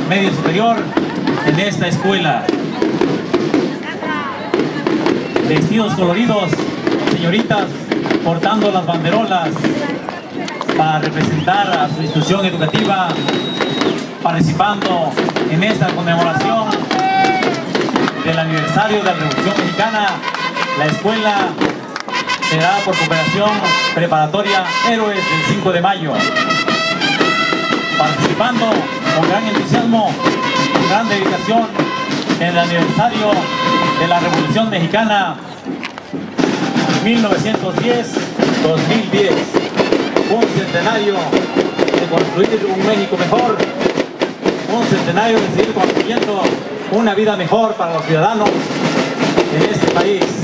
medio superior en esta escuela. Vestidos coloridos, señoritas portando las banderolas para representar a su institución educativa, participando en esta conmemoración del aniversario de la Revolución Mexicana. La escuela será por cooperación preparatoria Héroes del 5 de mayo, participando con gran entusiasmo, con gran dedicación en el aniversario de la Revolución Mexicana 1910-2010, un centenario de construir un México mejor, un centenario de seguir construyendo una vida mejor para los ciudadanos en este país.